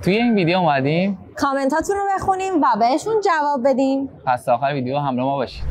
توی این ویدیو اومدیم کامنتاتون رو بخونیم و بهشون جواب بدیم. پس تا آخر ویدیو همراه ما باشید.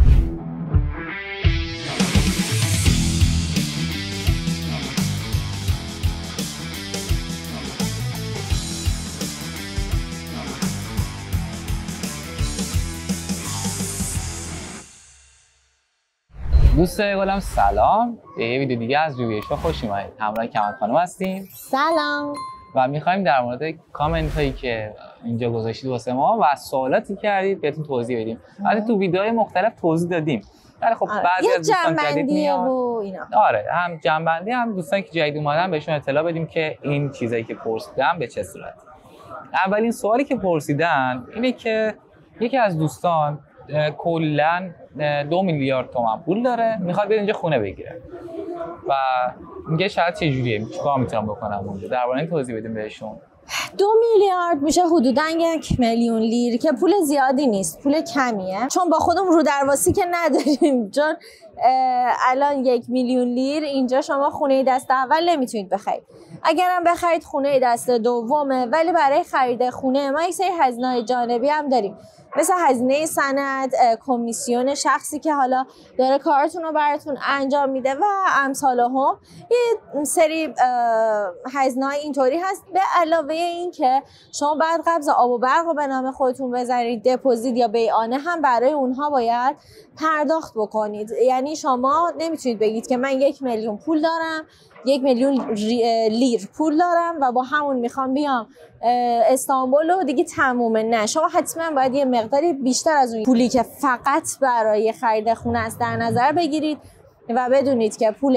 دوستای گلم سلام، به یه ویدیو دیگه از روی شو خوش اومدید. همراه کمال خانم هستیم. سلام. و می‌خوایم در مورد کامنت هایی که اینجا گذاشتید واسه ما و سوالاتی کردید بهتون توضیح بدیم. البته تو ویدیوهای مختلف توضیح دادیم. ولی خب بعضی از دوستان جدید میاد و اینا. آره، هم جنبندی هم دوستان که جدید اومدن بهشون اطلاع بدیم که این چیزایی که پرسیدن به چه صورت. اولین سوالی که پرسیدن اینه که یکی از دوستان کلاً 2 میلیارد تومان پول داره، میخواد بیاد اینجا خونه بگیره و میگه شاید چه جوریه، چیکار میتونم بکنم اونجا. درباره این توضیح بدیم بهشون. 2 میلیارد میشه حدوداً 1 میلیون لیر که پول زیادی نیست، پول کمیه، چون با خودم رو درواسی که نداریم، چون الان 1 میلیون لیر اینجا شما خونه دست اول نمیتونید بخرید. اگرم بخرید خونه دست دومه، ولی برای خرید خونه ما یک سری هزینه‌های جانبی هم داریم، مثل هزینه سند، کمیسیون شخصی که حالا داره کارتون رو براتون انجام میده و امثال هم. یه سری هزینه‌های اینطوری هست. به علاوه این که شما بعد قبض آب و برق رو به نام خودتون بذارید، دپوزیت یا بیعانه هم برای اونها باید پرداخت بکنید. یعنی شما نمیتونید بگید که من 1 میلیون پول دارم، 1 میلیون لیر پول دارم و با همون میخوام بیام استانبول و دیگه تمومه. نه، شما حتما باید یه مقداری بیشتر از اون پولی که فقط برای خرید خونه است در نظر بگیرید و بدونید که پول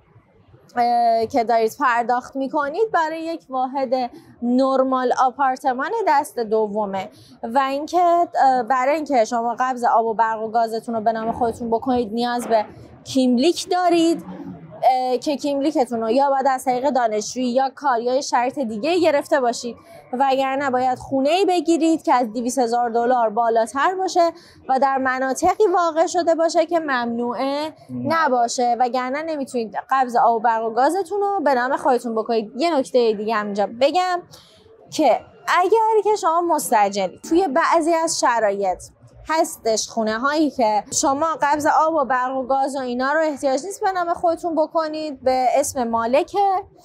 که دارید پرداخت میکنید برای یک واحد نرمال آپارتمان دست دومه. و اینکه برای اینکه شما قبض آب و برق و گازتون رو به نام خودتون بکنید نیاز به کیملیک دارید که کیملیکتون رو یا باید از طریق دانشجویی یا کار یا شرط دیگه گرفته باشید، وگرنه باید خونه‌ای بگیرید که از 200,000 دلار بالاتر باشه و در مناطقی واقع شده باشه که ممنوعه نباشه، وگرنه نمیتونید قبض آب و برق و گازتون رو به نام خودتون بکنید. یه نکته دیگه هم اینجا بگم که اگر که شما مستاجرید، توی بعضی از شرایط هستش خونه هایی که شما قبض آب و برق و گاز و اینا رو احتیاج نیست به نام خودتون بکنید، به اسم مالکه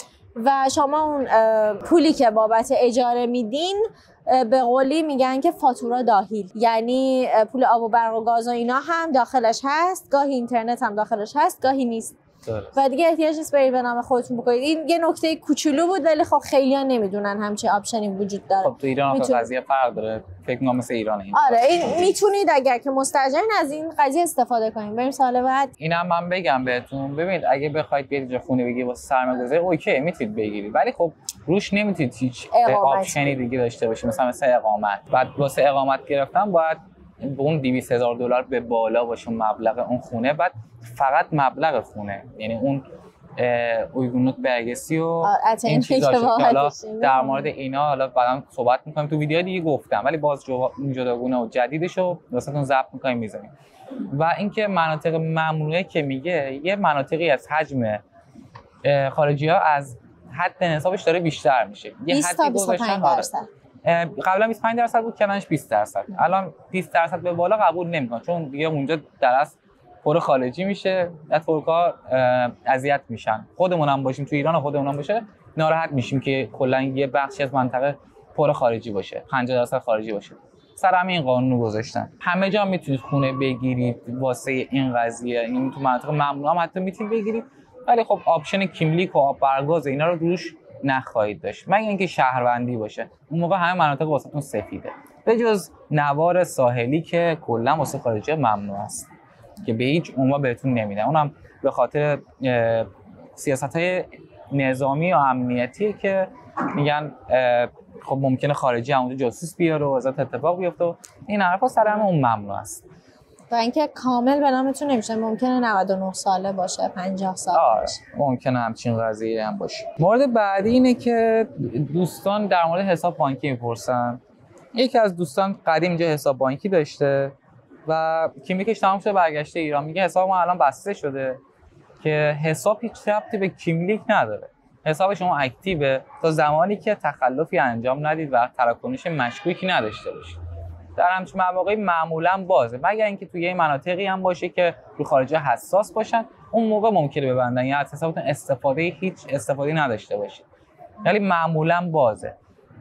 و شما اون پولی که بابت اجاره میدین به قولی میگن که فاتورا داخل، یعنی پول آب و برق و گاز و اینا هم داخلش هست، گاهی اینترنت هم داخلش هست، گاهی نیست و دیگه احتیاج نیست برید به نام خودتون بکنید. این یه نکته کوچولو بود، ولی خب خیلی‌ها نمیدونن همچین آپشنی وجود داره. خب تو ایران قضیه فرق داره، فکر می‌کنم مثل ایران این. آره، این میتونید اگر که مستاجرین از این قضیه استفاده کنید. بریم سال بعد. اینم من بگم بهتون، ببینید اگه بخواید بیاید اینجا خونه بگیرید واسه سرمایه‌گذاری اوکی میتونید بگیرید، ولی خب روش نمیتونید هیچ آپشنی دیگه داشته باشید، مثل اقامت. بعد واسه اقامت گرفتن باید اون 200,000 دلار به بالا باشه مبلغ اون خونه، بعد فقط مبلغ خونه، یعنی اون اویگونوت برگسی و این چیزا که حالا در مورد اینا حالا بعداً صحبت می‌کنیم، تو ویدیو دیگه گفتم، ولی باز جداگونه و جدیدشو واسهتون ضبط می‌کنیم می‌ذاریم. و اینکه مناطق ممنوعه که میگه، یه مناطقی از حجم خارجی‌ها از حد نصابش داره بیشتر میشه. یه حدی گذاشتن قبلا 25% بود، کمنش 20%. الان 20% به بالا قبول نمی‌کنن، چون دیگه اونجا در اصل پر خارجی میشه، ترک‌ها اذیت میشن. خودمون هم باشیم تو ایران، خودمون هم باشه ناراحت میشیم که کلا یه بخشی از منطقه پر خارجی باشه، 50% خارجی باشه. سر همین قانونو گذاشتن. همه جا میتونید خونه بگیرید واسه این قضیه، این تو مناطق ممنوع هم حتی میتونید بگیرید، ولی خب آپشن کیملیک و آب برگاز اینا رو روش نخواهید داشت، مگر اینکه شهروندی باشه. اون موقع همه مناطق واسهتون سفیده، به جز نوار ساحلی که کلا واسه خارجی ممنوع است که به هیچ عنوان بهتون نمیدن. اونم به خاطر سیاست‌های نظامی و امنیتی که میگن خب ممکنه خارجی اونجا جاسوس بیاره و ازت اتفاق بیفته و این حرفا سر هم اون ممنوع است. و اینکه کامل به نامتون نمیشه، ممکنه 99 ساله باشه، 50 ساله باشه، ممکنه همچین قضیه هم باشه. مورد بعدی اینه که دوستان در مورد حساب بانکی میپرسن. یکی از دوستان قدیم اینجا حساب بانکی داشته و کیملیکش تمام شده برگشته ایران، میگه حساب ما الان بسته شده، که حساب هیچ ربطی به کیملیک نداره. حساب شما اکتیوه تا زمانی که تخلفی انجام ندید و تراکنش مشکوکی نداشته باشید. در همچین مواقعی معمولا بازه، مگر اینکه توی یه مناطقی هم باشه که رو خارجه حساس باشن، اون موقع ممکنه ببندن یا از حسابتون هیچ استفاده نداشته باشید. ولی معمولا بازه.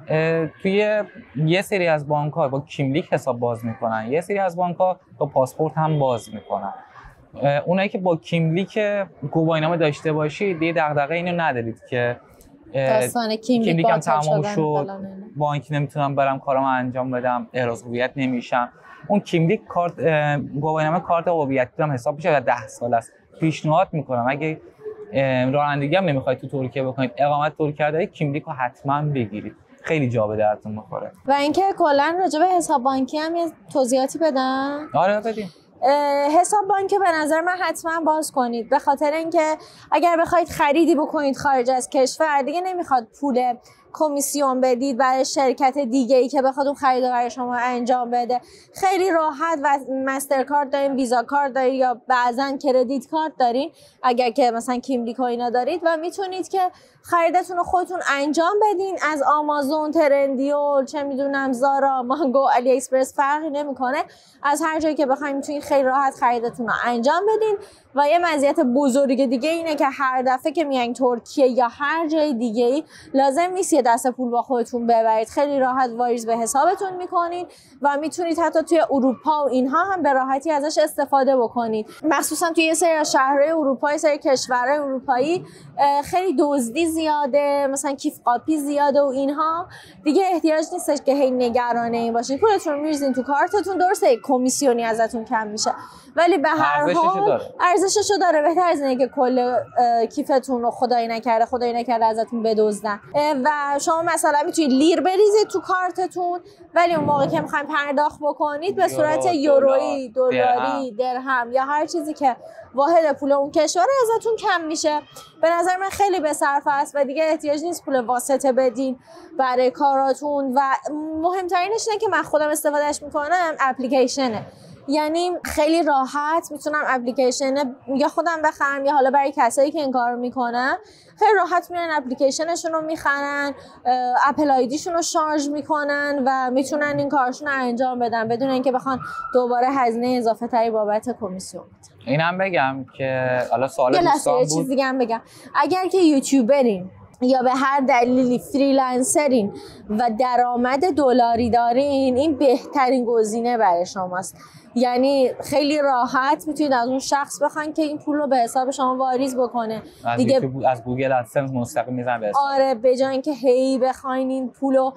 توی یه سری از بانک‌ها با کیملیک حساب باز میکنن، یه سری از بانک‌ها با پاسپورت هم باز میکنن. اونایی که با کیملیک گواهینامه داشته باشید یه دغدغه اینو ندارید که داستان کیملیکم تمام شد، بانک نمیتونم برم کارامو انجام بدم، احراز هویت نمیشم. اون کیملیک کارت گواهینامه کارت هویتی هم حساب میشه و 10 سال است. پیشنهاد میکنم اگه رانندگی هم نمیخواید تو ترکیه بکنید، اقامت ترکیه دارید، کیملیک رو حتما بگیرید، خیلی جا به درتون میخوره. و اینکه کلا راجع به حساب بانکی هم یه توضیحاتی بدم. آره بدیم. حساب بانکی به نظر من حتما باز کنید، به خاطر اینکه اگر بخواید خریدی بکنید خارج از کشور، دیگه نمیخواد پول کمیسیون بدید برای شرکت دیگه ای که بخواد اون خرید برای شما انجام بده. خیلی راحت و مسترکارد دارین، ویزا کارت دارین یا بعضن کردیت کارت دارین اگر که مثلا کیملیک و اینا دارید و میتونید که خریدتون رو خودتون انجام بدین. از آمازون، ترندیول، چه میدونم زارا، مانگو، علی اکسپرس فرقی نمیکنه، از هر جایی که بخواید میتونید خیلی راحت خریدتون رو انجام بدین. و یه مزیت بزرگ دیگه اینه که هر دفعه که میایین ترکیه یا هر جای دیگه ای لازم نیست یه دسته پول با خودتون ببرید، خیلی راحت واریز به حسابتون میکنین و میتونید حتی توی اروپا و اینها هم به راحتی ازش استفاده بکنید. مخصوصا توی یه سری از شهرهای اروپایی، سری کشورهای اروپایی خیلی دزدی زیاده، مثلا کیف قاپی زیاده و اینها، دیگه احتیاج نیستش که هی نگران این باشین. پولتون رو میریزین تو کارتتون، درسته کمیسیونی ازتون کم میشه ولی به هر حال ارزششو داره. بهتر از اینه که کل کیفتون رو خدای نکرده ازتون بدزدن. و شما مثلا میتونید لیر بریزید تو کارتتون، ولی اون موقع که میخواین پرداخت بکنید به صورت یورویی، دلاری، درهم یا هر چیزی که واحد پول اون کشور ازتون کم میشه. به نظر من خیلی به صرفه است و دیگه احتیاج نیست پول واسطه بدین برای کاراتون. و مهمترینش اینه که من خودم استفادهش میکنم اپلیکیشنه، یعنی خیلی راحت میتونم اپلیکیشن یا خودم بخرم یا حالا برای کسایی که این کارو میکنن خیلی راحت میرن اپلیکیشنشون رو میخرن، اپل آیدیشون رو شارژ میکنن و میتونن این کارشون رو انجام بدن بدون اینکه بخوان دوباره هزینه اضافه تری بابت کمیسیون بدن. اینم بگم که حالا سوال دوستان بود، یه چیز دیگه هم بگم، اگر که یوتیوبرین یا به هر دلیلی فریلنسرین و درآمد دلاری دارین، این بهترین گزینه برای شماست. یعنی خیلی راحت میتونید از اون شخص بخواین که این پول رو به حساب شما واریز بکنه. دیگه از گوگل ادسنس مستقیم میزنن به حساب. آره، به جای اینکه هی بخواین این پولو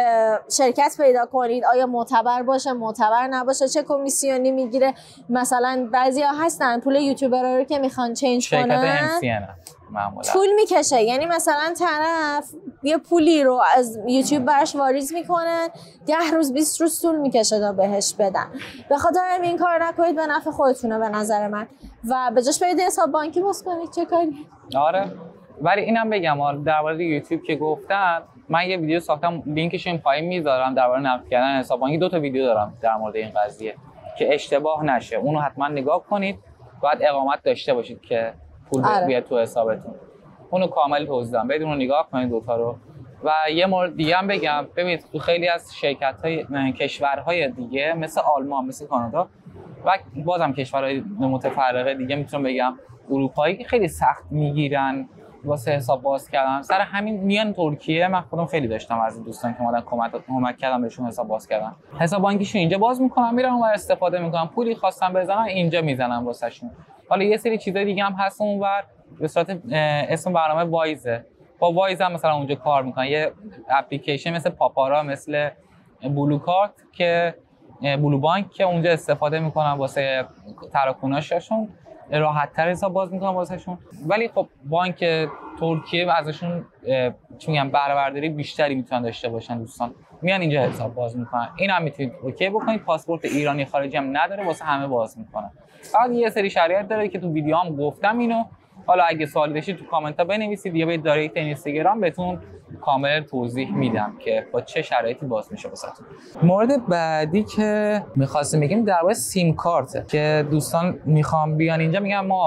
شرکت پیدا کنید، آیا معتبر باشه معتبر نباشه، چه کمیسیونی میگیره. مثلا بعضیا هستن پول یوتیوبرها رو که میخوان چنج کنن معمولا طول میکشه، یعنی مثلا طرف یه پولی رو از یوتیوب براش واریز میکنن 10 روز 20 روز طول میکشه تا بهش بدن. به خاطر این کار نکنید، به نفع خودتونه به نظر من. و به جاش برید حساب بانکی باز کنید. چه کاری؟ آره، ولی اینم بگم درباره یوتیوب که گفتم، من یه ویدیو ساختم، لینکش این پایین میذارم، درباره نقد کردن حساب بانکی 2 تا ویدیو دارم در مورد این قضیه که اشتباه نشه. اونو حتما نگاه کنید. باید اقامت داشته باشید که پول بیاد تو حسابتون. اونو کامل توضیح دادم، برید اونو نگاه کنید دوتا رو. و یه مورد دیگه هم بگم، ببینید تو خیلی از شرکت‌های کشورهای دیگه مثل آلمان، مثل کانادا و بازم کشورهای متفرقه دیگه میتونم بگم اروپایی، خیلی سخت میگیرن واسه حساب باز کردن. سر همین میان ترکیه. من خودم خیلی داشتم از دوستان که اومدن کمک کردم بهشون حساب باز کردن. حساب بانکیشون اینجا باز میکنن، میرن اونور استفاده میکنن، پولی خواستن بزنن اینجا میزنن واسهشون. حالا یه سری چیزای دیگه هم هست اونور، به صورت اسم برنامه وایزه. با وایز هم مثلا اونجا کار میکنن. یه اپلیکیشن مثل پاپارا، مثل بلو کارت که بلو بانک که اونجا استفاده میکنن واسه تراکنشاشون، راحت‌تر حساب باز میکنن واسهشون. ولی خب بانک ترکیه ازشون چی میگم بهره برداری بیشتری میتونن داشته باشن. دوستان میان اینجا حساب باز میکنن. اینم میتونید اوکی بکنید. پاسپورت ایرانی خارجی هم نداره، واسه همه باز میکنن. فقط یه سری شرایط داره که تو ویدیوام گفتم اینو. حالا اگه سوالی داشتید تو کامنت ها بنویسید یا به دایرکت اینستاگرام بهتون کامل توضیح میدم که با چه شرایطی باز میشه واسهتون. مورد بعدی که می‌خواستیم بگیم درباره سیم کارت که دوستان میخوام بیان اینجا میگن ما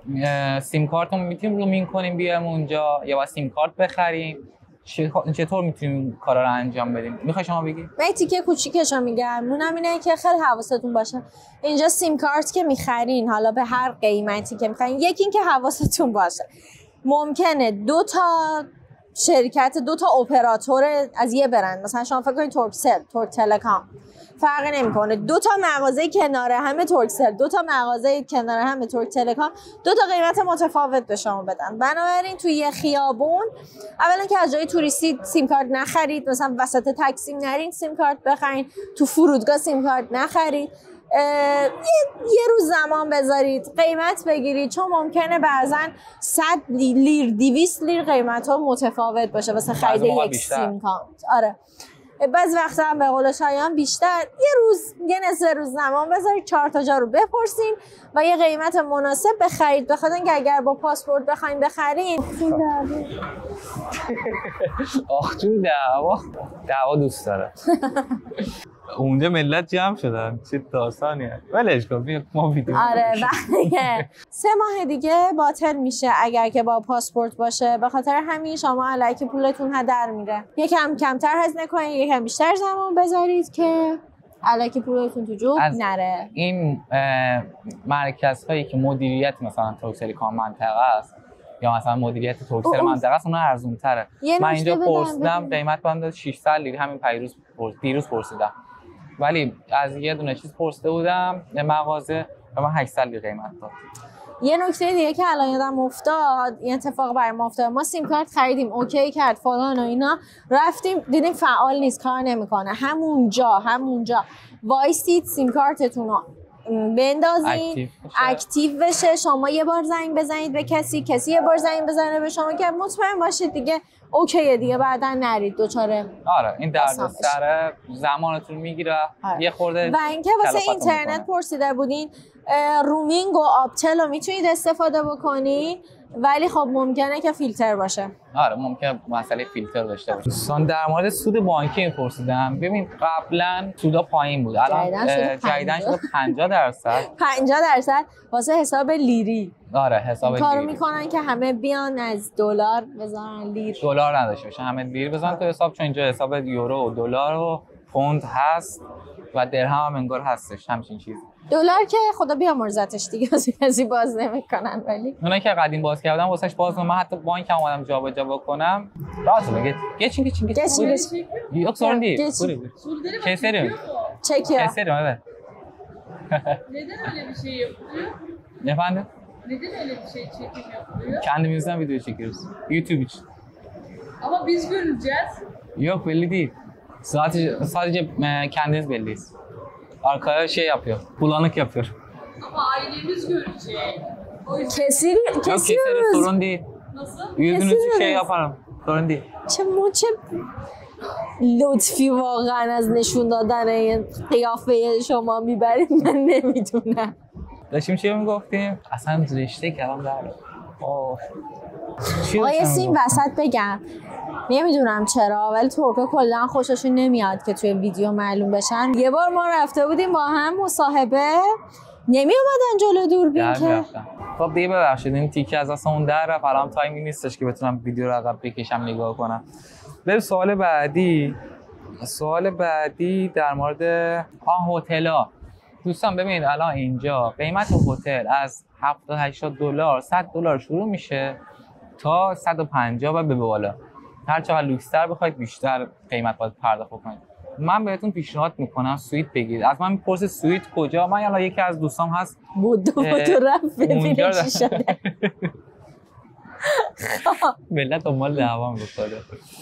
سیم کارت رو میتونیم رومینگ کنیم بیایم اونجا یا با سیم کارت بخریم؟ چطور میتونیم کارا رو انجام بدیم؟ میخوای شما بگی؟ من تیکه کوچیکش رو میگم. نونم اینه که خیلی حواستون باشه اینجا سیم کارت که میخرین، حالا به هر قیمتی که میخرین، یکی این که حواستون باشه ممکنه 2 تا شرکت 2 تا اپراتور از یه برند، مثلا شما فکر کنید ترکسل، ترک تلکام، فرقی نمیکنه 2 تا مغازه کنار هم ترکسل، 2 تا مغازه کنار هم ترک تلکام 2 تا قیمت متفاوت به شما بدن. بنابراین توی یه خیابون اولا که از جای توریستی سیم کارت نخرید، مثلا وسط تاکسی نرین سیم کارت بخرین، تو فرودگاه سیم کارت نخرید، یه روز زمان بذارید قیمت بگیرید، چون ممکنه بعضا 100 لیر 200 لیر قیمت ها متفاوت باشه واسه خرید یک سیم کارت. آره بعض وقتا هم به قول شایان بیشتر. یه روز یه نصف روز زمان بذارید 4 تا جا رو بپرسین و یه قیمت مناسب بخرید، بخاطر اینکه اگر با پاسپورت بخواید بخرید آخ جون دعوا دوست داره. اونجا ملت جمع شدن، چه داستانیه. ولش کن ما ویدیو. آره بله 3 ماه دیگه باطل میشه اگر که با پاسپورت باشه، به خاطر همین شما الکی پولتون هدر میره. یکم کمتر هزینه کنید، یکم بیشتر زمان بذارید که الکی پولتون تو جوب نره. این مرکزهایی که مدیریت مثلا ترکسلکام منطقه است یا مثلا مدیریت ترکسل منطقه است، اون ارزون تره. من اینجا پرسیدم قیمت بنده 600 لیره، همین دیروز پرسیدم، ولی از یه دونه چیز پرسیده بودم مغازه و من 800 لیره قیمت داد. یه نکته دیگه که الان یادم افتاد، این اتفاق برای ما افتاد، ما سیم کارت خریدیم اوکی کرد فلان و اینا، رفتیم دیدیم فعال نیست، کار نمیکنه. همونجا وایسید سیم کارتتون رو بندازین اکتیو بشه، شما یه بار زنگ بزنید به کسی یه بار زنگ بزنه به شما که مطمئن باشید دیگه اوکیه دیگه، بعدا نرید دوچاره. آره این دردسر زمانتون میگیره. آره. یه خورده و اینکه واسه اینترنت پرسیده بودین، رومینگ و آپتل رو میتونید استفاده بکنین، ولی خب ممکنه که فیلتر باشه. آره ممکنه مسئله فیلتر داشته باشه. دوستان در مورد سود بانکی میپرسیدم. ببین قبلا سودا پایین بود، الان جدیدن شده 50% واسه حساب لیری. آره حساب لیری کارو میکنن که همه بیان از دلار بذارن لیر، دلار نداشته باشن، همه لیر بزنن تو حساب، چون اینجا حساب یورو و دلار و پوند هست و درهم هم انگار هستش، همچین چیزی. دلار که خدا بیامرزتش دیگه کسی باز نمیکنن، ولی اونایی که قدیم باز کردن واسش باز من حتی بانک هم اومدم جابجا بکنم. راست میگه geçin yok sorun değil. Keserim. Çekiyor. Keserim evet. Neden öyle bir şey yapılıyor? Efendim? Neden öyle bir şey çekim yapılıyor? Kendimizden video çekiyoruz. YouTube için. Ama biz göreceğiz. Yok belli değil. Sadece kendiniz belliyiz. Arkaya şey yapıyor. Bulanık yapıyor. Ama ailemiz görecek. O yüzden Yok keseriz sorun değil. nasıl? Yüzünüzü şey yaparım. Sorun değil. چه لطفی واقعا از نشون دادن این قیافه شما میبرید، من نمیدونم. داشتیم چی میگفتیم؟ اصلا رشته کلام در آقا سیم وسط بگم، نمیدونم چرا ولی ترکا کلا خوششون نمیاد که توی ویدیو معلوم بشن. یه بار ما رفته بودیم با هم مصاحبه، نمی اومدن جلو دوربین که. خب دیگه ببخشید این تیکه از اصلا در رفت، الان تایمی نیستش که بتونم ویدیو رو عقب بکشم نگاه کنم. بریم سوال بعدی در مورد هتل‌ها. دوستان ببینید الان اینجا قیمت هتل از 70-80 دلار 100 دلار شروع میشه تا 150 و به بالا. هر چقدر لوکس‌تر بخواید بیشتر قیمت باید پرداخت کنید. من بهتون پیشنهاد میکنم سویت بگیرید. از من میپرسه سویت کجا؟ من الان یکی از دوستام هست تو رفت ببینه چی شده. ملت دنبال دعوا می‌کنه.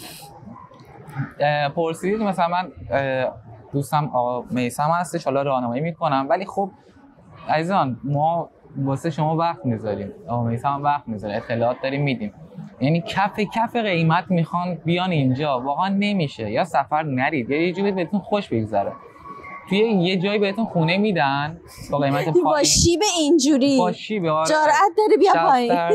پرسیدید مثلا من دوستم آقا میثم هستش، حالا راهنمایی میکنم، ولی خب عزیزان ما واسه شما وقت میذاریم، آقا میثم وقت میذاره، اطلاعات داریم میدیم، یعنی کف قیمت میخوان بیان اینجا، واقعا نمیشه. یا سفر نرید یا یه جوری بهتون خوش بگذره. توی یه جایی بهتون خونه میدن با قیمت پایین، با شیب اینجوری، با شیب جرأت داره بیا پایین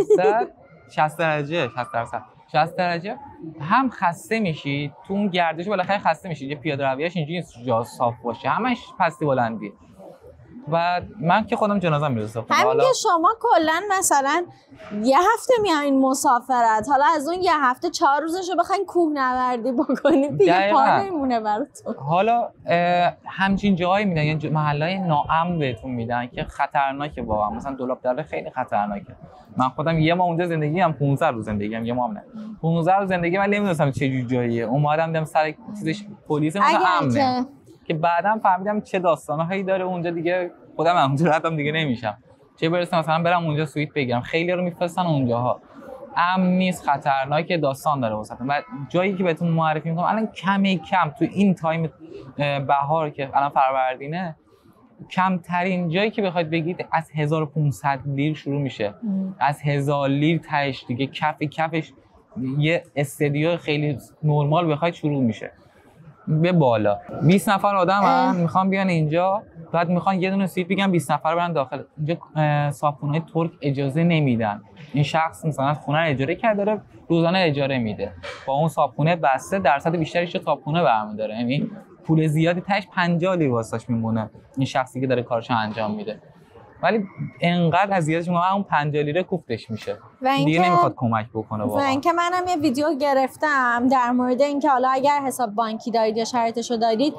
60 درجه هم خسته میشید تو اون گردش، بالاخره خسته میشید. یه پیاده رویش اینجوری نیست جا صاف باشه، همش پستی بلندی. و من که خودم جنازه میرسه. همین که شما کلا مثلا یه هفته میایین مسافرت، حالا از اون یه هفته 4 روزشو بخواین کوهنوردی بکنید دیگه پا نمیمونه براتون. حالا همچین جایی میدن، یعنی محلهای ناامن بهتون میدن که خطرناکه واقعا. مثلا دولاب دره خیلی خطرناکه. من خودم یه ماه اونجا زندگیام، 15 روز زندگیام، یه ماه نه 15 روز زندگی، ولی نمیدونستم چه جوری جاییه. اومدم دیدم سر چیزش پلیس مثلا امنه که بعدم فهمیدم چه داستانهایی داره اونجا. دیگه خودم اونجا رفتم دیگه نمیشم، چه برسه مثلا برم اونجا سویت بگیرم. خیلی رو میفرستن اونجاها، امن نیست، خطرناکه، داستان داره واسهتون. و جایی که بهتون معرفی میکنم الان کم تو این تایم بهار که الان فروردینه، کمترین جایی که بخواید بگید از 1500 لیر شروع میشه، از 1000 لیر تهش دیگه کفش یه استدیو خیلی نرمال بخواید شروع میشه به بالا. 20 نفر آدم هم میخوان بیان اینجا، بعد میخوان یه دونه سیت بگم 20 نفر برن داخل. اینجا صاحبخونه‌های ترک اجازه نمیدن. این شخص مثلا خونه رو اجاره کرده داره روزانه اجاره میده، با اون صاحبخونه بسته درصد بیشتریش رو صاحبخونه برمی‌داره، یعنی پول زیادی تاش 50 لیر واسش میمونه این شخصی که داره کارشو انجام میده. ولی انقدر اذیتش میکنه اون 50 لیره کوفتش میشه دیگه، نمیخواد کمک بکنه واقعا. و اینکه منم یه ویدیو گرفتم در مورد اینکه حالا اگر حساب بانکی دارید یا شرایطشو دارید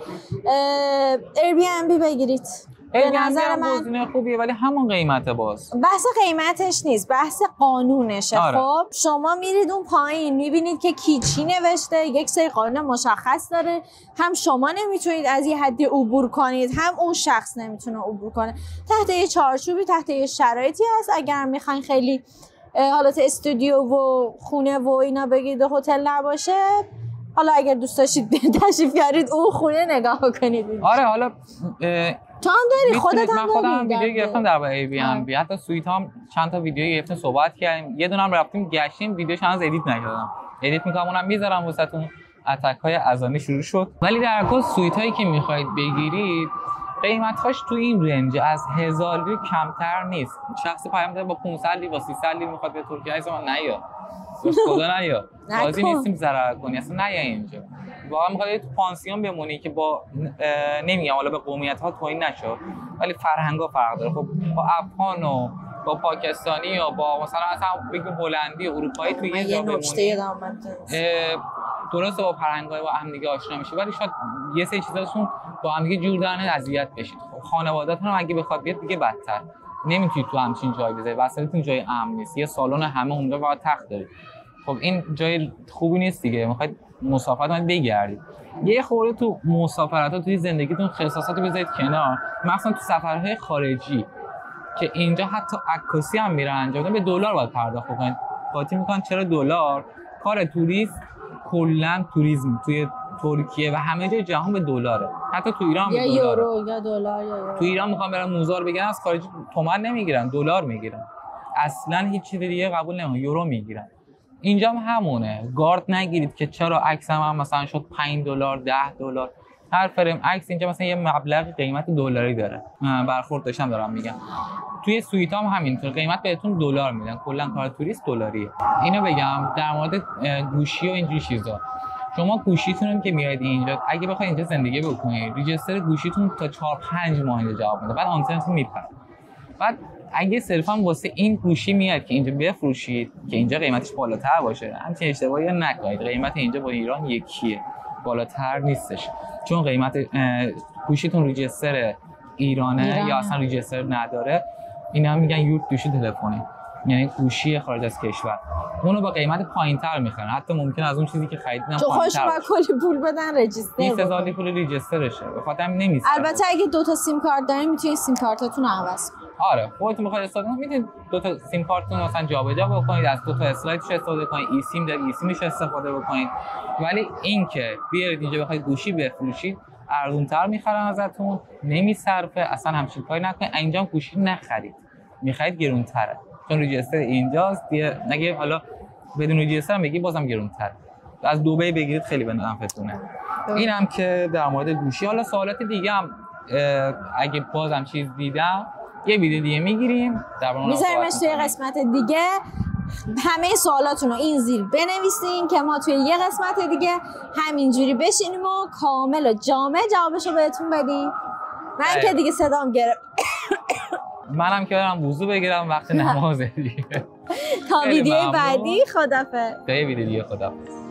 Airbnb بگیرید. به نظر من گزینه خوبیه، ولی همون قیمته. باز بحث قیمتش نیست، بحث قانونشه. آره. خب شما میرید اون پایین میبینید که چی نوشته، یک سری قانون مشخص داره، هم شما نمیتونید از یه حدی عبور کنید، هم اون شخص نمیتونه عبور کنه. تحت یه چارچوبی، تحت یه شرایطی هست. اگر میخواین خیلی حالت استودیو و خونه و اینا بگید هتل نباشه، حالا اگر دوست داشتید تشریف بیارید اون خونه نگاه کنید. آره حالا تو هم داری خودت هم من خودم ویدیو گرفتم در Airbnb، حتی سویت هم چند تا ویدیو گرفتیم صحبت کردیم. یه دونم رفتیم گشتیم، ویدیوش هنوز ادیت نکردم، ادیت میکنم اونم میذارم واسهتون. اتک های اذانی شروع شد. ولی در کل سویت هایی که میخواید بگیرید قیمت‌هاش تو این رنج از 1000 لیر کمتر نیست. شخصی پیام داده با 500 لیر با 300 لیر میخواد به ترکیه. عزیز من نیا، خدا نیا، راضی نیستیم ضرر کنی، اصلا نیا اینجا. واقعا میخواد تو پانسیون بمونی که با نمیگم حالا به قومیت‌ها توهین نشو، ولی فرهنگا فرق داره. خب با افغان و با پاکستانی و با مثلا اصلا بگیم هلندی اروپایی تو یه جا بمونی، درسته با فرهنگ‌های با هم دیگه آشنا میشی، ولی شاید یه سری چیزاشون با هم دیگه جور در نیاد، اذیت بشید. خب خانواده‌تون هم اگه بخواد بیاد دیگه بدتر، نمیتونید تو همچین جایی بذارید، وسطتون جای امن نیست، یه سالن همه اونجا فقط تخت دارید. خب این جای خوبی نیست دیگه. میخواید مسافرت بگردید، یه خورده تو مسافرت‌ها توی زندگیتون خصاصات بذارید کنار، مثلا تو سفرهای خارجی که اینجا حتی عکاسی هم میرن انجام بدن، به دلار باید پرداخت کنید. قاطی میکنن چرا دلار؟ کار توریست کلا توریسم توی ترکیه و همه جای جهان به دلاره، حتی تو ایران به دلاره. یورو یا دلار یا یورو. تو ایران میخوام برن موزار بگیرن از خارج تومن نمیگیرن، دلار میگیرن، اصلا هیچ چیز دیگه قبول نمیکنن، یورو میگیرن. اینجا هم همونه. گارد نگیرید که چرا عکس هم مثلا شد 5 دلار 10 دلار. هر فریم عکس اینجا مثلا یه مبلغ قیمت دلاری داره. برخورد داشتم دارم میگم. توی سویت هم همینطور قیمت بهتون دلار میدن، کلا کار توریست دلاریه. اینو بگم در مورد گوشی و اینجوری چیزا. شما گوشیتون که میاد اینجا، اگه بخواید اینجا زندگی بکنید، ریجستر گوشیتون تا 4-5 ماه اینجا جواب میده، بعد آنتنتون میپره. بعد اگه صرفا واسه این گوشی میاد که اینجا بفروشید که اینجا قیمتش بالاتر باشه، همچین اشتباهی نکنید. قیمت اینجا با ایران یکیه، بالاتر نیستش، چون قیمت گوشیتون ریجستر ایرانه یا اصلا ریجستر نداره. اینا میگن یورت گوشی تلفنی، یعنی گوشی خارج از کشور. اونو با قیمت پایینتر میخرن، حتی ممکن از اون چیزی که خریدین پایینتر. تو خوش کلی پول بدن رجیستر. 20000 پول ریجسترشه، به خاطر همین نمیشه. البته اگه 2 تا سیم کارت دارین میتونید سیم کارتاتون رو عوض کنید. آره خودتون بخواید استفاده کنید میتونید 2 تا سیم کارتتون مثلا جابجا بکنید، از 2 تا اسلایدش استفاده کنید، ای سیم دارید ای سیمش استفاده بکنید. ولی اینکه بیارید اینجا بخواید گوشی بفروشید ارزان‌تر میخرن ازتون، نمیصرفه، اصلا همچین کاری نکنید. اینجا گوشی نخرید، میخرید گرونتره، چون ریجستر اینجاست دیگه. نگه حالا بدون ریجستر بگی بازم گرونتره. از دبی بگیرید خیلی به نفعتونه. اینم که در مورد گوشی. حالا سوالات دیگه هم اگه بازم چیز دیدم یه ویدیو دیگه میگیریم میذاریمش توی قسمت دیگه. همه سوالاتون رو این زیر بنویسین که ما توی یه قسمت دیگه همینجوری بشینیم و کامل و جامع جوابشو بهتون بدیم. من که دیگه صدام گرفت منم که برم وضو بگیرم وقت نمازه دیگه. تا خیلی ویدیوی ممنون. بعدی خدافظ. تا یه ویدیو دیگه خدا.